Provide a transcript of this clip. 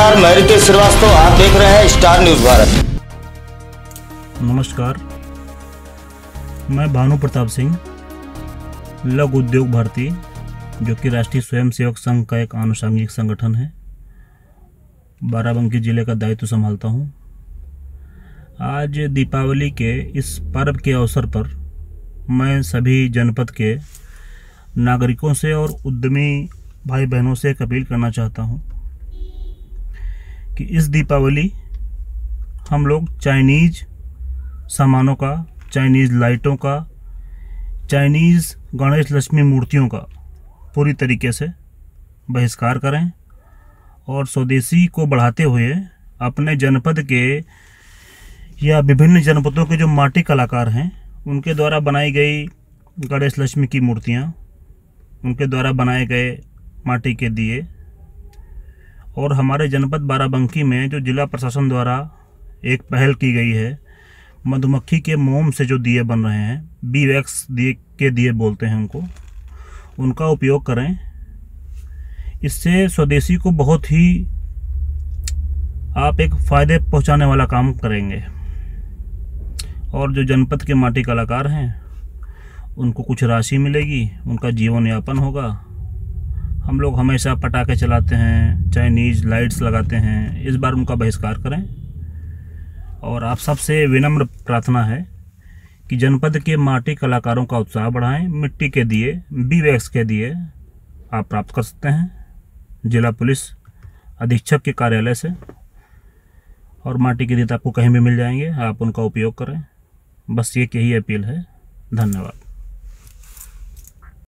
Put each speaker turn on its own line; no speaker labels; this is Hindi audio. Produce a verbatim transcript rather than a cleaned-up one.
नमस्कार, मैं रितेश श्रीवास्तव, आप देख रहे हैं स्टार न्यूज भारत।
नमस्कार, मैं भानु प्रताप सिंह, लघु उद्योग भारती, जो कि राष्ट्रीय स्वयंसेवक संघ का एक आनुषंगिक संगठन है, बाराबंकी जिले का दायित्व संभालता हूँ। आज दीपावली के इस पर्व के अवसर पर मैं सभी जनपद के नागरिकों से और उद्यमी भाई बहनों से एक अपील करना चाहता हूँ कि इस दीपावली हम लोग चाइनीज़ सामानों का, चाइनीज़ लाइटों का, चाइनीज़ गणेश लक्ष्मी मूर्तियों का पूरी तरीके से बहिष्कार करें और स्वदेशी को बढ़ाते हुए अपने जनपद के या विभिन्न जनपदों के जो माटी कलाकार हैं उनके द्वारा बनाई गई गणेश लक्ष्मी की मूर्तियाँ, उनके द्वारा बनाए गए माटी के दिए, और हमारे जनपद बाराबंकी में जो जिला प्रशासन द्वारा एक पहल की गई है, मधुमक्खी के मोम से जो दिए बन रहे हैं, बी वैक्स दिए के दिए बोलते हैं उनको, उनका उपयोग करें। इससे स्वदेशी को बहुत ही आप एक फ़ायदे पहुंचाने वाला काम करेंगे और जो जनपद के माटी कलाकार हैं उनको कुछ राशि मिलेगी, उनका जीवन यापन होगा। हम लोग हमेशा पटाखे चलाते हैं, चाइनीज़ लाइट्स लगाते हैं, इस बार उनका बहिष्कार करें। और आप सबसे विनम्र प्रार्थना है कि जनपद के माटी कलाकारों का उत्साह बढ़ाएं। मिट्टी के दिए, बी वैक्स के दिए आप प्राप्त कर सकते हैं जिला पुलिस अधीक्षक के कार्यालय से, और माटी के दिए आपको कहीं भी मिल जाएंगे, आप उनका उपयोग करें। बस ये यही अपील है। धन्यवाद।